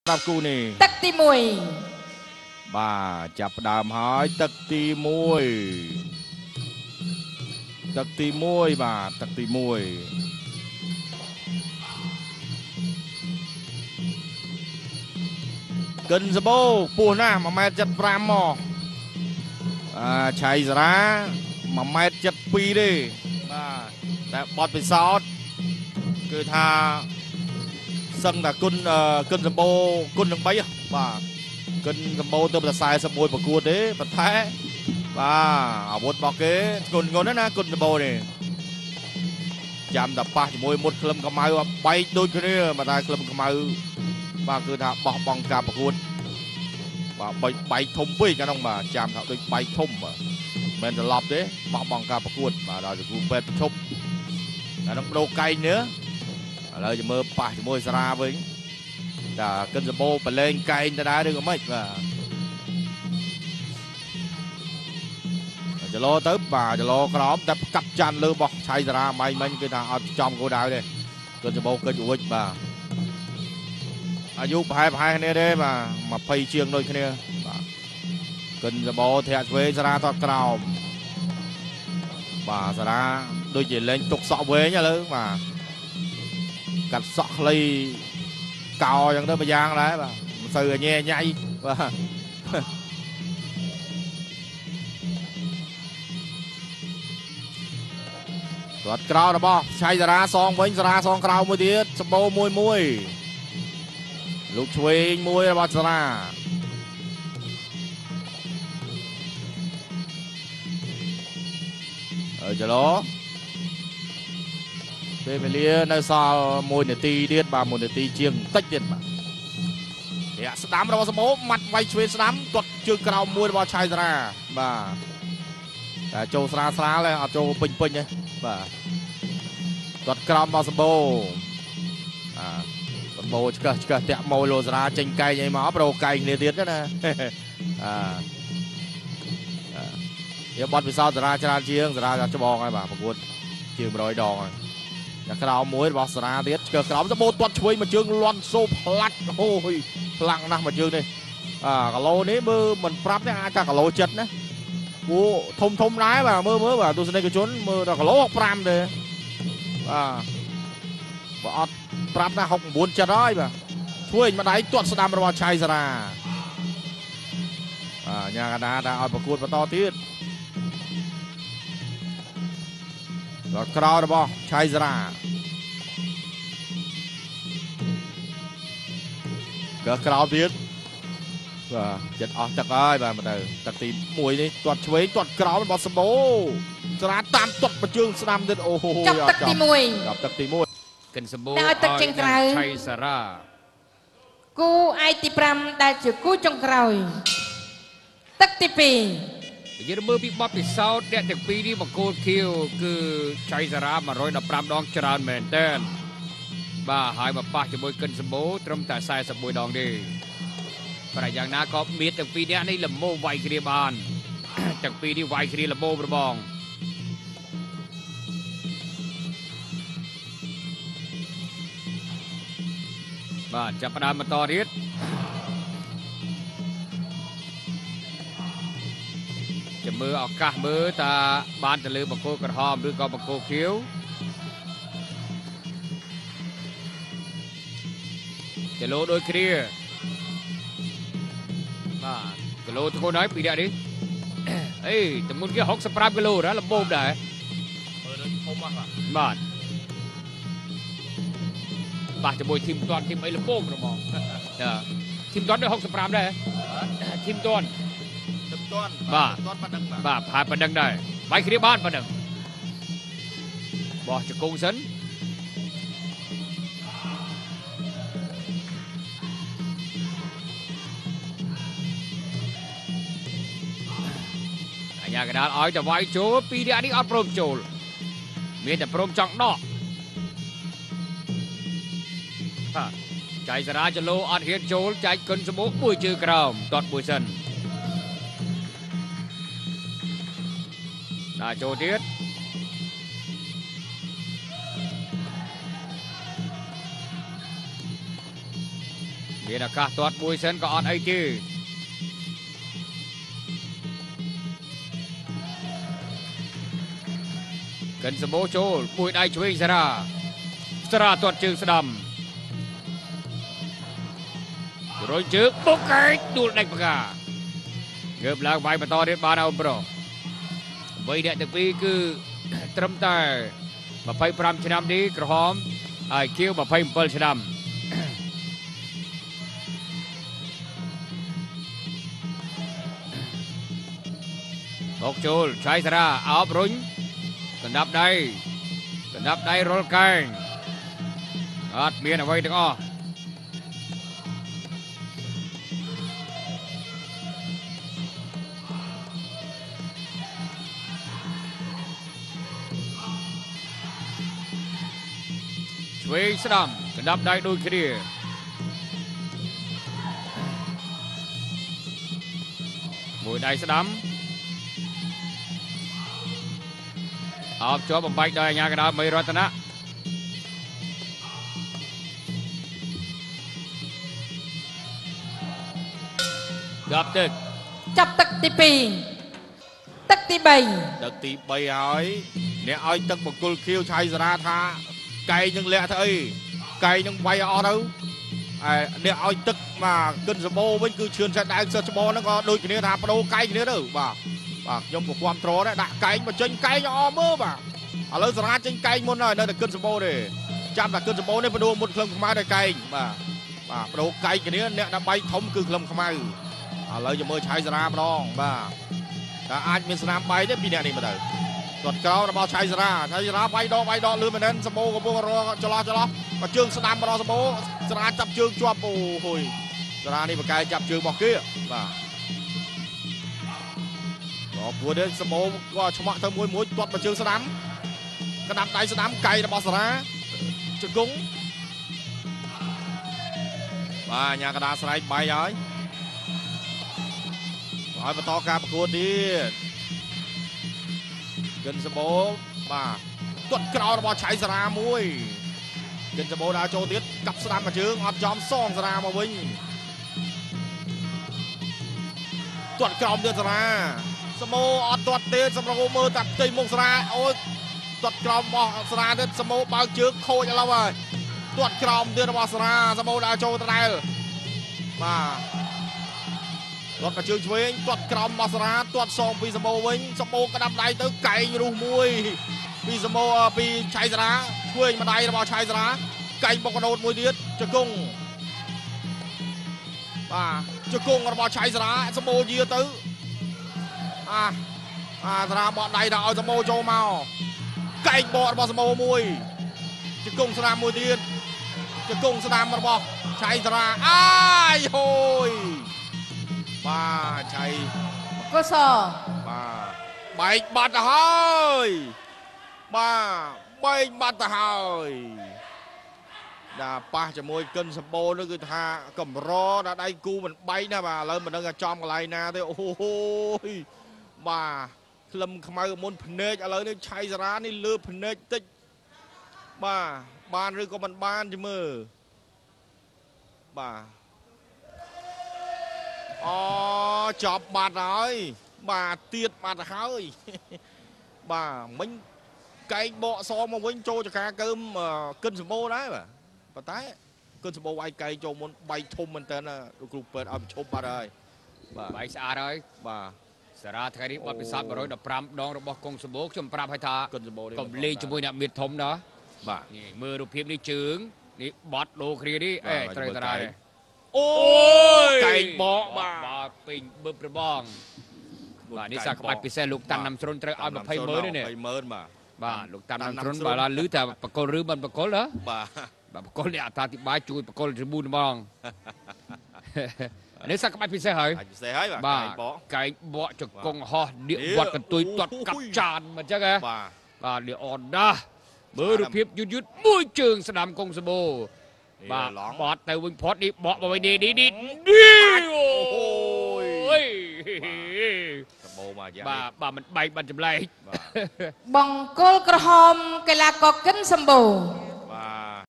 รับกูนี่ตักตีมวยบ่าจับดามหายตักตีมวยตักตีมวยบ่าตักตีมวยกินสบู่ปูหน้ามาแม่จัดปรามหมอชัยสระมาแม่จัดปีดิแต่บอดไปซอสคือท่าสังแต่กินสบู่กินหนึ่งใบบ่ากินสบู่เติมแต่ใส่สบู่ประกวดดิปัดแท้บ่าอาวุธบอกเก๋กินนั่นนะกินสบู่นี่จำแต่ป้าจะมวยหมดเคลมกระไม้ว่าใบโดนกันเนี่ยมาได้เคลมกระไม้บ่าคือท่าบอกบองการประกวดว่าใบทมปี้กันต้องมาจำท่าโดยใบทมมันจะหลับดิบอกบองการประกวดมาเราจะกูเป็นชกแต่ต้องโดไกลเนื้อเราจะมือป่าจะมวยสระvớiแต่กินสบู่ไปเล่นไกลจะได้ด้วยก็ไม่จะรอtới bàจะรอกระอมแต่กับจันเลยบอกชัยสระไม่คือท่าเอาจอมกูได้เลยกินสบู่กินอยู่với bàอายุพายเนี่ยได้มาพายเชียงโดยแค่นี้กินสบู่เทียบเวสระทอดกรอบbàสระโดยจะเล่นตุกสอบเวเนี่ยเลยmàกัดสอกเลยเก่าอย่างเดิมไปยางแล้วป่ะสื่อแย่ใหญ่ป่ะตัวกราวนะบ่ใช้สระซองวิ่งสระซองกราวมวยเดียดสบู่มวยลูกช่วยมวยนะบ่สระจะล้อvề lia nơi sao mùi nửa tì điên bà mùi nửa tì chiêng tách điên bà dạ đám đâu bố mặt vay chuối đám tuột chưa cầu mùi bao chai ra bà châu xa lên ở châu pin nhé bà tuột cầu bao bố bố chưa tẹo mồi lô ra tranh cây vậy mà bro cây nửa điên đó nè giờ bật vì sao ra chiêng ra cho bò ngay bà một quân chiêng rồi đòn rồiกระเอามวยบอสราเดียดกระเอาจะโบตัวช่วยมาจึงลอนโซพลัดโอ้ยพลังนะมาจึงนี่กะโลนี้มือมันปรับเนี่ยอาจจะกะโลจัดนะกูทมร้ายแบบมือแบบตัวสนิทกับชนมือกะโลปรามเลยบอสปรับนะหกบุญจะได้แบบช่วยมาได้ตัวสนามระวังชัยสราญากระดาษเอาประกวดมาต่อทีรถกราวนะบอชัยสระกราวทีจัดออกจากไอ้แบบมาเลยตัดตีมวยนี่ตัวช่วยตัวกราวมันบอสโบสระตามตัวประจุสนามเด็ดโอ้โหจับตักตีมวยจับตักตีมวยกันสบู่ตักเจงไกรชัยสระกูไอติปรำได้จุกูจงไกรตักตีปียืนมือปีบ๊อบปีเซาเด็กปีนี้มาโกลคิวคือชัยสระมา100 ปรำดองจราแมนเทนบ้าหายมาป้าจะบวยกันสบู่ตรมแต่ใส่สบู่ดองดีแต่อย่างนั้นก็มีแต่ปีนี้นี่ลำโม่ไวครีบานจากปีนี้ไวครีลำโม่ประบองบ้าจะประดานมาต่อริดจะมือออกกะมือตาบ้านจะลืมบักโกกระหอมหรือก็บักโกเขียวจะโลโดยเคลียร์จะโลทุกคนน้อยปีเดียวดิเอ้ยแต่มุนกี้6 สปราบกิโลนะลำโบมได้บ้านบ้านจะบวยทีมตอนทีมไอ้ลำโบมเรามองทีมตอนได้6 สปราบได้ทีมตอนบ้าผ่านประดังได้ไปคดีบ้านประดังบอกจะกงสันอยากกระดาษอ้อยจะไว้โจปีเดียวนี้อัดโปรมโจลมีแต่โปรมจังนอกใจสระจะโลอัดเฮียนโจลใจกินสมุนบุยจือกราวตอดบุยสันđã cho tiết មានឱកាសទាត់មួយសិនក៏អត់អីទេកិនសម្បូរចូលមួយដៃឆ្វេងសារ៉ាទាត់ជើងស្ដាំរុញជើងបុកកែកដួលដាច់បកាងើបឡើងវាយបន្តទៀតបានអោប្រុសអ្វីអ្នកទាំងពីរគឺត្រឹមតែ25ឆ្នាំនេះក្រហមហើយខៀវ27ឆ្នាំបុកចូលឆៃសារ៉ាអោបរុញកណ្ដាប់ដៃរលកែងអត់មានអ្វីទាំងអស់ឆ្វេងស្ដាំកណ្ដាប់ដៃដូចគ្នាមួយដៃស្ដាំអោបជាប់បំបែកដោយអាញាកណ្ដាលមីរតនៈចាប់ទឹកចាប់ទឹកទី2ទឹកទី3 ទឹកទី3ហើយអ្នកឲ្យទឹកបង្គោលខៀវឆៃសារ៉ាថាកែងនឹងលាក់ទៅអីកែងនឹងវាយអស់ទៅអ្នកឲ្យទឹកមកគិនសម្បូរវិញគឺឈឿនឆែកដៅសិស្សច្បងហ្នឹងក៏ដូចគ្នាថាបដូរកែងគ្នាទៅបាទខ្ញុំក៏គ្រប់ត្រដែរដាក់កែងមកចេញកែងអស់មើលបាទឥឡូវសារ៉ាចេញកែងមុនហើយនៅតែគិនសម្បូរទេចាំតែគិនសម្បូរនេះបដូរមុនក្លឹមខ្មៅដល់កែងបាទបដូរកែងគ្នាអ្នកដាក់បាយធំគឺក្លឹមខ្មៅឥឡូវយើងមើលឆៃសារ៉ាម្ដងបាទតែអាចមានស្នាមបាយទេពីអ្នកនេះមកទៅគាត់ក្រោរបស់ឆៃសារ៉ាបាយដកលឿនមែនទេសម្បូរកំពុងរកចន្លោះមកជើងស្ដាំរបស់សម្បូរសារ៉ាចាប់ជើងជាប់អូហុយសារ៉ានេះបកែចាប់ជើងរបស់គេបាទព្រោះនេះសម្បូរក៏ឆ្មាក់ទៅមួយទាត់មកជើងស្ដាំកណ្ដាប់ដៃស្ដាំកៃរបស់សារ៉ាជង្គង់បាទញ៉ាកដាស្រែកបាយហើយបន្តការប្រកួតទៀតកិនសម្បូរបាទទាត់ក្រោយរបស់ឆៃសារ៉ាមួយកិនសម្បូរដើរចូលទៀតកាប់ស្ដាំមកជើងអត់ចំសងសារ៉ាមកវិញទាត់ក្រោមទៀតសារ៉ាសម្បូរអត់ទាត់ទេសម្រាប់មើលតាផ្ទៃមុខសារ៉ាអូយទាត់ក្រោមរបស់សារ៉ាទៀតសម្បូរបើកជើងខូចឥឡូវហើយទាត់ក្រោមទៀតរបស់សារ៉ាសម្បូរដើរចូលដដែលបាទទាត់មកជើងឆ្វេងទាត់ក្រោមរបស់សារ៉ាទាត់សងពីសម្បូរវិញសម្បូរក្តាប់ដៃទៅកែងរុះមួយពីសម្បូរពីឆៃសារ៉ាឆ្វេងម្ដាយរបស់ឆៃសារ៉ាកែងបុកកដោតមួយទៀតជង្គង់បាទជង្គង់របស់ឆៃសារ៉ាសម្បូរយាទៅសារ៉ាបកដៃដល់ឲ្យសម្បូរចូលមកកែងបករបស់សម្បូរមួយជង្គង់ស្ដាំមួយទៀតជង្គង់ស្ដាំរបស់ឆៃសារ៉ាអាយហូយបាទឆៃកុសលបាទបែកបាត់ទៅហើយបាទបែកបាត់ទៅហើយដល់ប៉ះជាមួយកិនសម្បូរនោះគឺថាកម្រដល់ដៃគូមិនបែកណាបាទឥឡូវមិនដឹងថាចំកន្លែងណាទេអូហូយបាទក្លឹមខ្មៅមុនភ្នែកឥឡូវនេះឆៃសារ៉ានេះលើភ្នែកតិចបាទបានឬក៏មិនបានជមើលបាទអូចប់បាត់ហើយបាទទៀតបាត់ហើយបាទមិញកែងបកសមកវិញចូលចកាកើមកិនសម្បូរដែរបាទប៉ុន្តែកិនសម្បូរវាយកែងចូលមុនបែកធំមែនតើលោកគ្រូពេទ្យឲ្យឈប់បាត់ហើយបាទបែកស្អាតហើយបាទសារ៉ាថ្ងៃនេះបទពិសោធន៍115ដងរបស់កុងសម្បូរខ្ញុំប្រាប់ឲ្យថាកិនសម្បូរនេះកុំលេងជាមួយអ្នកមានធំណាបាទនេះមើលរូបភាពនេះជើងនេះបត់ដូរគ្នានេះត្រូវតារាអូយកែងបកបាទពេញបឹបរបងបាទនេះសាក្បាច់ពិសេសលោកតាន់ណាំស្រុនត្រូវឲ្យ200000នេះ 20000 បាទលោកតាន់ណាំស្រុនបាទឮថាបកគលឬមិនបកគលណាបាទបកគលនេះអត្ថាធិប្បាយជួយបកគលជំនួនហ្មងនេះសាក្បាច់ពិសេសហើយពិសេសហើយបាទកែងបកចង្គង់ហោះដៀកវត្តកន្ទុយទាត់កាប់ចានមិនអញ្ចឹងហ៎បាទនេះអនដាស់មើលរូបភាពយឺតមួយជើងស្ដាំកុងសម្បូរបាទបត់ទៅវិញផុតនេះបកមកវិញនេះអូយសម្បូរមកយ៉ាងបាទមិនបែកបាត់ចម្លែកបង្គោលក្រហមកីឡាករកិនសម្បូរ